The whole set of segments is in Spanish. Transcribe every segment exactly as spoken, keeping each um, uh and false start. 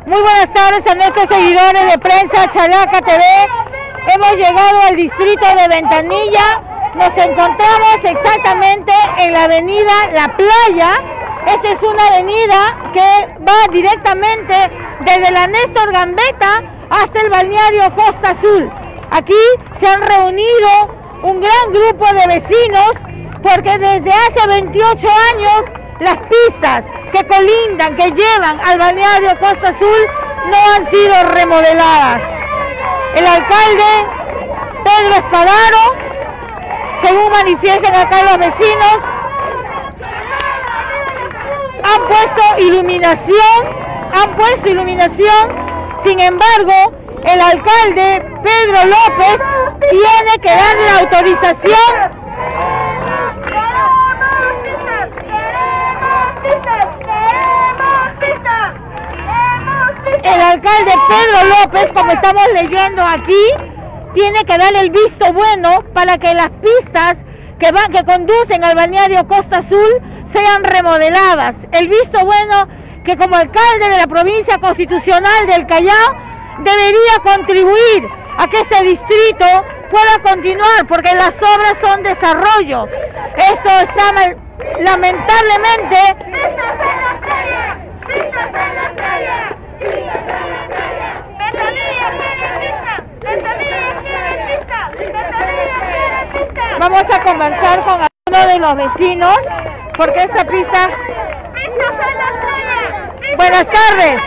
Muy buenas tardes a nuestros seguidores de Prensa Chalaca T V. Hemos llegado al distrito de Ventanilla. Nos encontramos exactamente en la avenida La Playa. Esta es una avenida que va directamente desde la Néstor Gambetta hasta el balneario Costa Azul. Aquí se han reunido un gran grupo de vecinos porque desde hace veintiocho años las pistas que colindan, que llevan al balneario Costa Azul no han sido remodeladas. El alcalde Pedro Espadaro, según manifiestan acá los vecinos, han puesto iluminación, han puesto iluminación, sin embargo, el alcalde Pedro López tiene que dar la autorización El alcalde Pedro López, como estamos leyendo aquí, tiene que dar el visto bueno para que las pistas que van, que conducen al balneario Costa Azul sean remodeladas. El visto bueno que como alcalde de la provincia constitucional del Callao debería contribuir a que este distrito pueda continuar, porque las obras son desarrollo. Esto está mal, lamentablemente. Vamos a conversar con alguno de los vecinos, porque esta pista... Buenas tardes.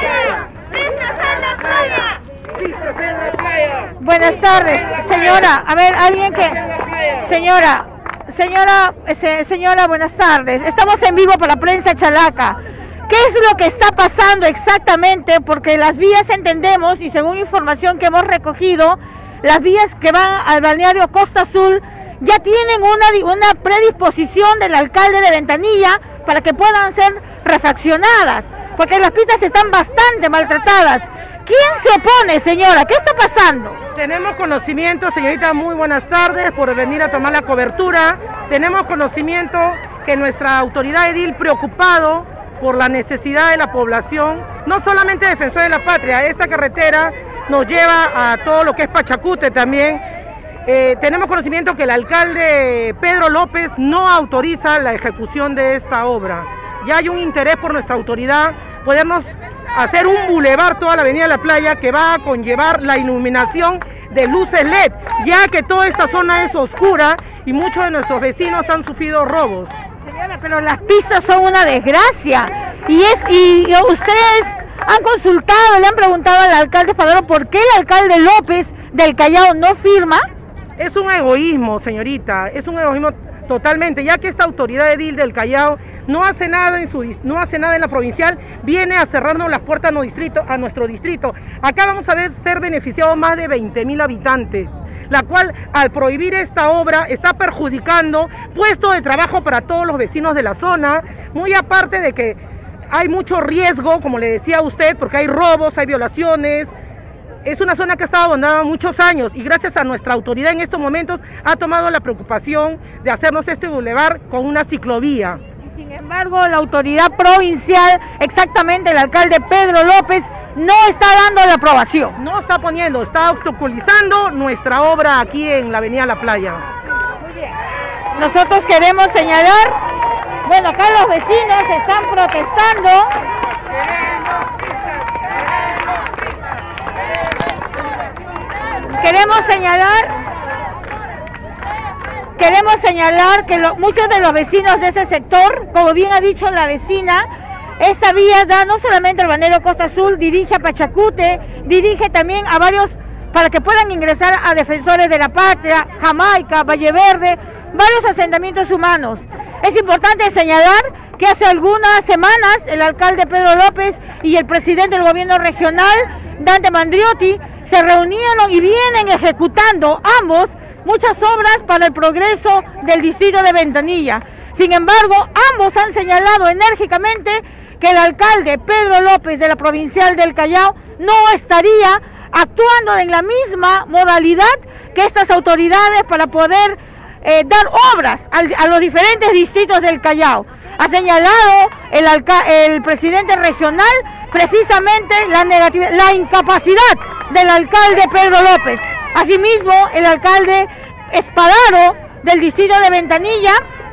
Buenas tardes, señora. A ver, alguien que... Señora, señora, se, señora, buenas tardes. Estamos en vivo para Prensa Chalaca. ¿Qué es lo que está pasando exactamente? Porque las vías entendemos, y según información que hemos recogido, las vías que van al balneario Costa Azul ya tienen una, una predisposición del alcalde de Ventanilla para que puedan ser refaccionadas, porque las pistas están bastante maltratadas. ¿Quién se opone, señora? ¿Qué está pasando? Tenemos conocimiento, señorita, muy buenas tardes, por venir a tomar la cobertura. Tenemos conocimiento que nuestra autoridad edil, preocupado por la necesidad de la población, no solamente Defensor de la Patria, esta carretera nos lleva a todo lo que es Pachacute también. Eh, tenemos conocimiento que el alcalde Pedro López no autoriza la ejecución de esta obra. Ya hay un interés por nuestra autoridad podernos hacer un bulevar toda la avenida La Playa que va a conllevar la iluminación de luces L E D, ya que toda esta zona es oscura y muchos de nuestros vecinos han sufrido robos. Señora, pero las pistas son una desgracia, y es y, y ustedes han consultado, le han preguntado al alcalde Espadaro por qué el alcalde López del Callao no firma. Es un egoísmo, señorita, es un egoísmo totalmente, ya que esta autoridad edil del Callao no hace nada en su no hace nada en la provincial, viene a cerrarnos las puertas a nuestro distrito, a nuestro distrito. Acá vamos a ver ser beneficiados más de veinte mil habitantes, la cual al prohibir esta obra está perjudicando puestos de trabajo para todos los vecinos de la zona, muy aparte de que hay mucho riesgo, como le decía a usted, porque hay robos, hay violaciones. Es una zona que ha estado abandonada muchos años y gracias a nuestra autoridad en estos momentos ha tomado la preocupación de hacernos este bulevar con una ciclovía. Y sin embargo, la autoridad provincial, exactamente el alcalde Pedro López, no está dando la aprobación. No está poniendo, está obstaculizando nuestra obra aquí en la avenida La Playa. Muy bien. Nosotros queremos señalar, bueno, acá los vecinos están protestando. Queremos señalar, queremos señalar que lo, muchos de los vecinos de ese sector, como bien ha dicho la vecina, esta vía da no solamente al balneario Costa Azul, dirige a Pachacute, dirige también a varios, para que puedan ingresar a Defensores de la Patria, Jamaica, Valle Verde, varios asentamientos humanos. Es importante señalar que hace algunas semanas el alcalde Pedro López y el presidente del gobierno regional, Dante Mandriotti, se reunieron y vienen ejecutando ambos muchas obras para el progreso del distrito de Ventanilla. Sin embargo, ambos han señalado enérgicamente que el alcalde Pedro López de la provincial del Callao no estaría actuando en la misma modalidad que estas autoridades para poder eh, dar obras al, a los diferentes distritos del Callao. Ha señalado el, el presidente regional precisamente la negatividad, la incapacidad del alcalde Pedro López. Asimismo, el alcalde Espadaro del distrito de Ventanilla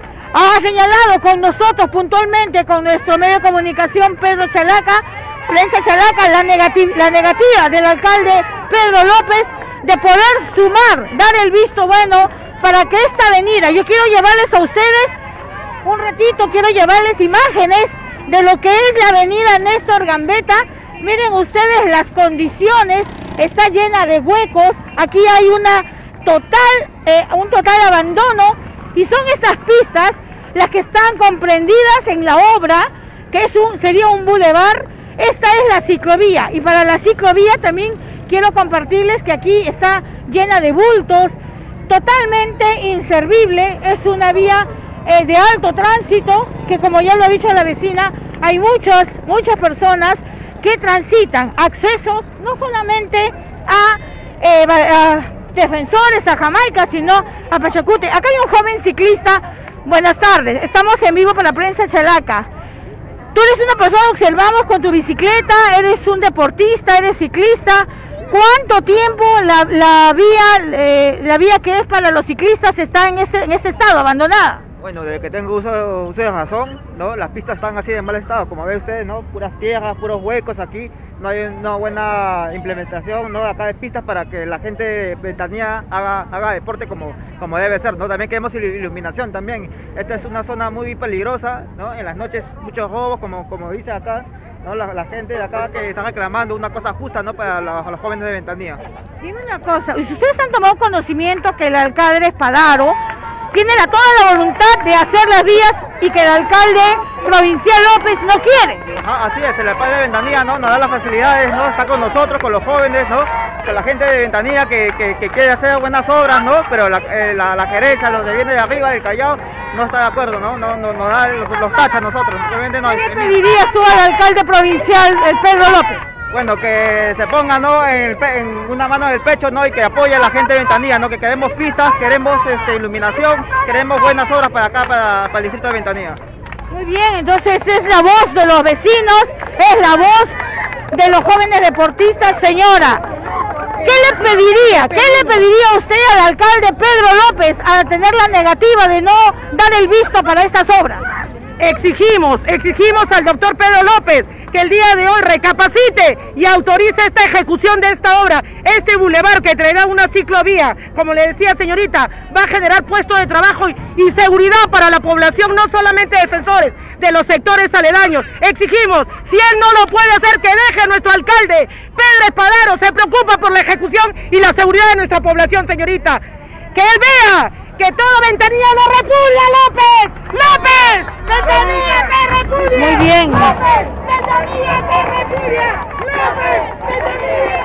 ha señalado con nosotros puntualmente, con nuestro medio de comunicación Pedro Chalaca, Prensa Chalaca, la, negativ la negativa del alcalde Pedro López de poder sumar, dar el visto bueno para que esta avenida, yo quiero llevarles a ustedes un ratito, quiero llevarles imágenes de lo que es la avenida Néstor Gambetta. Miren ustedes las condiciones, está llena de huecos, aquí hay una total, eh, un total abandono, y son estas pistas las que están comprendidas en la obra, que es un, sería un bulevar. Esta es la ciclovía, y para la ciclovía también quiero compartirles que aquí está llena de bultos, totalmente inservible, es una vía eh, de alto tránsito, que como ya lo ha dicho la vecina, hay muchas, muchas personas que transitan accesos no solamente a, eh, a Defensores, a Jamaica, sino a Pachacute. Acá hay un joven ciclista. Buenas tardes, estamos en vivo para Prensa Chalaca. Tú eres una persona, observamos con tu bicicleta, eres un deportista, eres ciclista. ¿Cuánto tiempo la, la vía eh, la vía que es para los ciclistas está en ese, en ese estado, abandonada? Bueno, desde que tengo uso, uso de razón, ¿no? Las pistas están así de mal estado, como ven ustedes, ¿no? Puras tierras, puros huecos aquí, no hay una buena implementación, ¿no? Acá de pistas para que la gente de Ventanilla haga, haga deporte como, como debe ser, ¿no? También queremos iluminación también. Esta es una zona muy peligrosa, ¿no? En las noches muchos robos, como, como dice acá, ¿no? La, la gente de acá que está reclamando una cosa justa, ¿no? Para los, los jóvenes de Ventanilla. Dime una cosa, ustedes han tomado conocimiento que el alcalde Espadaro tiene la, toda la voluntad de hacer las vías y que el alcalde provincial López no quiere. Ah, así es, el alcalde de Ventanilla, ¿no? Nos da las facilidades, ¿no? Está con nosotros, con los jóvenes, ¿no? Con la gente de Ventanilla que, que, que quiere hacer buenas obras, ¿no? Pero la, eh, la, la gerencia, los de viene de arriba, del Callao, no está de acuerdo, ¿no? No, no, no da los, los tachas a nosotros. Simplemente no. ¿Qué le pedirías tú al alcalde provincial, el Pedro López? Bueno, que se ponga, ¿no? en, el pe en una mano en el pecho, ¿no? Y que apoye a la gente de Ventanilla, ¿no? Que queremos pistas, queremos este, iluminación, queremos buenas obras para acá, para, para el distrito de Ventanilla. Muy bien, entonces es la voz de los vecinos, es la voz de los jóvenes deportistas. Señora, ¿qué le pediría? ¿Qué le pediría usted al alcalde Pedro López al tener la negativa de no dar el visto para estas obras? Exigimos, exigimos al doctor Pedro López que el día de hoy recapacite y autorice esta ejecución de esta obra. Este bulevar que traerá una ciclovía, como le decía señorita, va a generar puestos de trabajo y, y seguridad para la población, no solamente defensores de los sectores aledaños. Exigimos, si él no lo puede hacer, que deje nuestro alcalde Pedro Espadaro, se preocupa por la ejecución y la seguridad de nuestra población, señorita. Que él vea que todo Ventanilla lo repudia, López. ¡López! ¡Ventanilla te repudia! Muy bien. ¡López! ¡Ventanilla te repudia! ¡López! ¡Ventanilla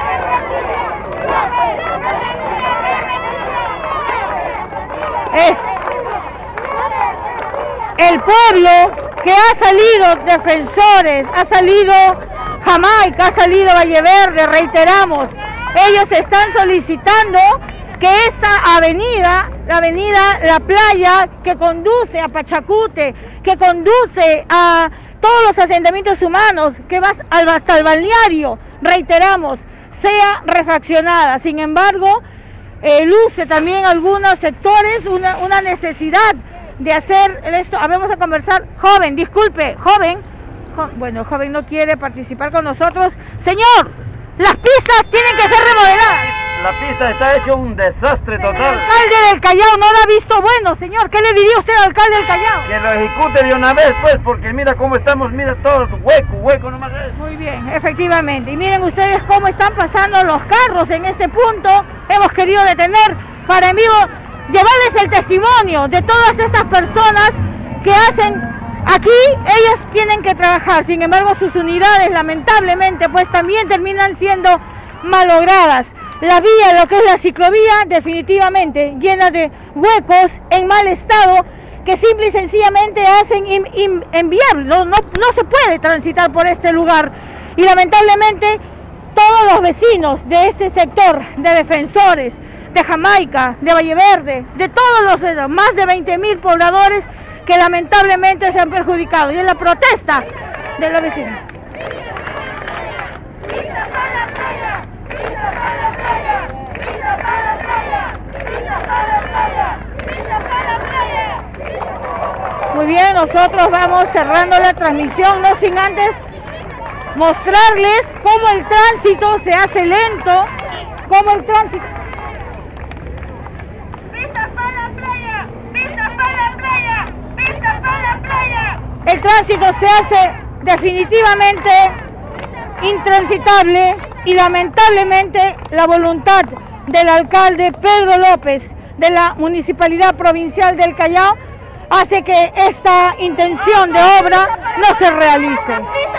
te repudia! Es el pueblo que ha salido defensores, ha salido Jamaica, ha salido Valleverde, reiteramos, ellos están solicitando que esta avenida, la avenida La Playa, que conduce a Pachacute, que conduce a todos los asentamientos humanos, que va hasta el balneario, reiteramos, sea refaccionada. Sin embargo, eh, luce también algunos sectores una, una necesidad de hacer esto. Ah, vamos a conversar. Joven, disculpe, joven, jo, bueno, joven no quiere participar con nosotros. Señor, las pistas tienen que ser remodeladas. La pista está hecho un desastre total. El alcalde del Callao no la ha visto bueno, señor. ¿Qué le diría usted al alcalde del Callao? Que lo ejecute de una vez, pues, porque mira cómo estamos, mira todo hueco, hueco nomás es. Muy bien, efectivamente. Y miren ustedes cómo están pasando los carros en este punto. Hemos querido detener para en vivo llevarles el testimonio de todas estas personas que hacen aquí. Ellas tienen que trabajar, sin embargo sus unidades lamentablemente pues también terminan siendo malogradas. La vía, lo que es la ciclovía, definitivamente llena de huecos, en mal estado, que simple y sencillamente hacen in, in, inviable, no, no, no se puede transitar por este lugar. Y lamentablemente todos los vecinos de este sector, de defensores, de Jamaica, de Valleverde, de todos los más de veinte mil pobladores que lamentablemente se han perjudicado. Y en la protesta de los vecinos. Muy bien, nosotros vamos cerrando la transmisión, no sin antes mostrarles cómo el tránsito se hace lento, cómo el tránsito... ¡Vistas para la playa! ¡Vistas para la playa! ¡Vistas para la playa! El tránsito se hace definitivamente intransitable y lamentablemente la voluntad del alcalde Pedro López de la Municipalidad Provincial del Callao hace que esta intención de obra no se realice.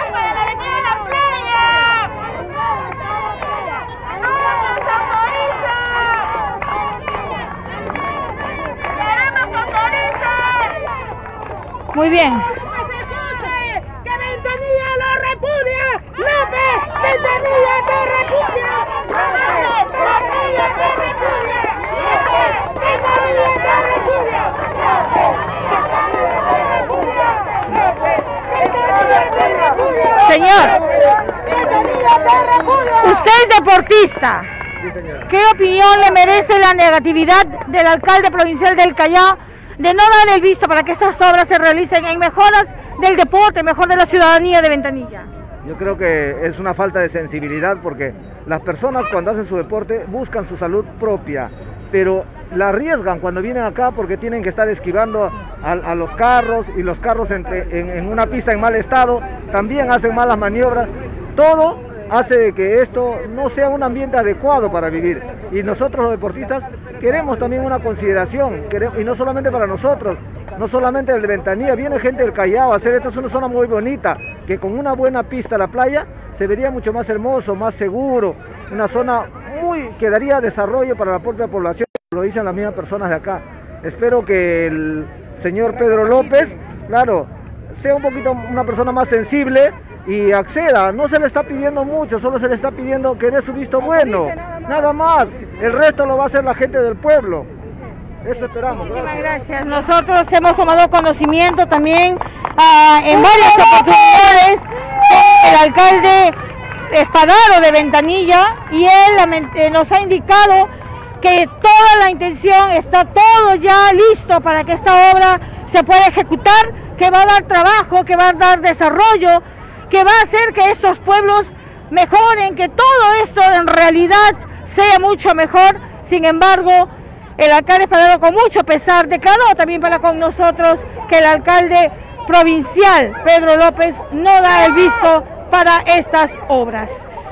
Muy bien. ¡Que Ventanilla lo repudia! ¡López! ¡Ventanilla te repudia! ¡López! ¡Ventanilla te repudia! ¡López! ¡Ventanilla te repudia! Señor, usted es deportista. ¿Qué opinión le merece la negatividad del alcalde provincial del Callao de no dar el visto para que estas obras se realicen en mejoras del deporte, mejor de la ciudadanía de Ventanilla? Yo creo que es una falta de sensibilidad porque las personas cuando hacen su deporte buscan su salud propia, pero la arriesgan cuando vienen acá porque tienen que estar esquivando a, a los carros y los carros entre, en, en una pista en mal estado, también hacen malas maniobras, todo hace que esto no sea un ambiente adecuado para vivir. Y nosotros los deportistas queremos también una consideración, queremos, y no solamente para nosotros, no solamente el de Ventanilla, viene gente del Callao a hacer esto, es una zona muy bonita, que con una buena pista a la playa se vería mucho más hermoso, más seguro, una zona muy que daría desarrollo para la propia población, lo dicen las mismas personas de acá. Espero que el señor Pedro López, claro, sea un poquito una persona más sensible y acceda, no se le está pidiendo mucho, solo se le está pidiendo que dé su visto bueno, nada más, el resto lo va a hacer la gente del pueblo. Eso esperamos. Muchísimas gracias. Nosotros hemos tomado conocimiento también uh, en varias oportunidades con el alcalde Espadaro de Ventanilla y él eh, nos ha indicado que toda la intención está todo ya listo para que esta obra se pueda ejecutar, que va a dar trabajo, que va a dar desarrollo, que va a hacer que estos pueblos mejoren, que todo esto en realidad sea mucho mejor. Sin embargo, el alcalde Espadaro con mucho pesar declaró también para con nosotros que el alcalde provincial Pedro López no da el visto para estas obras.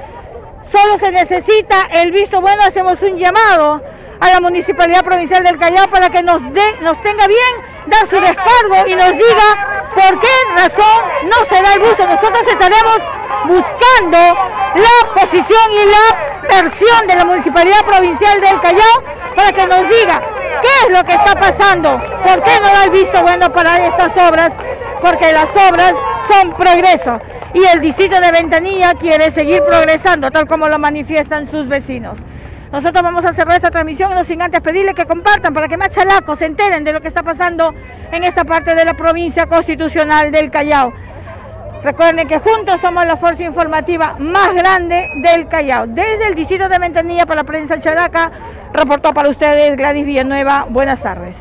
Solo se necesita el visto bueno, hacemos un llamado a la Municipalidad Provincial del Callao para que nos, de, nos tenga bien dar su descargo y nos diga por qué razón no se da el visto. Nosotros estaremos buscando la posición y la versión de la Municipalidad Provincial del Callao para que nos diga qué es lo que está pasando, por qué no da el visto bueno para estas obras, porque las obras son progreso y el distrito de Ventanilla quiere seguir progresando tal como lo manifiestan sus vecinos. Nosotros vamos a cerrar esta transmisión, no sin antes pedirle que compartan para que más chalacos se enteren de lo que está pasando en esta parte de la provincia constitucional del Callao. Recuerden que juntos somos la fuerza informativa más grande del Callao. Desde el distrito de Ventanilla para la prensa Chalaca, reportó para ustedes Gladys Villanueva. Buenas tardes.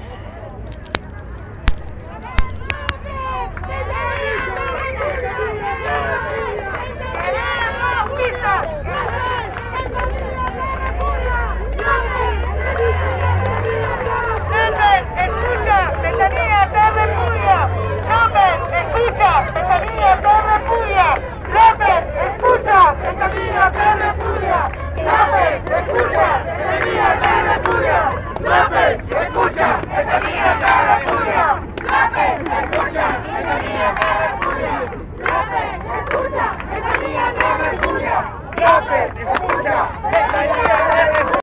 López, escucha,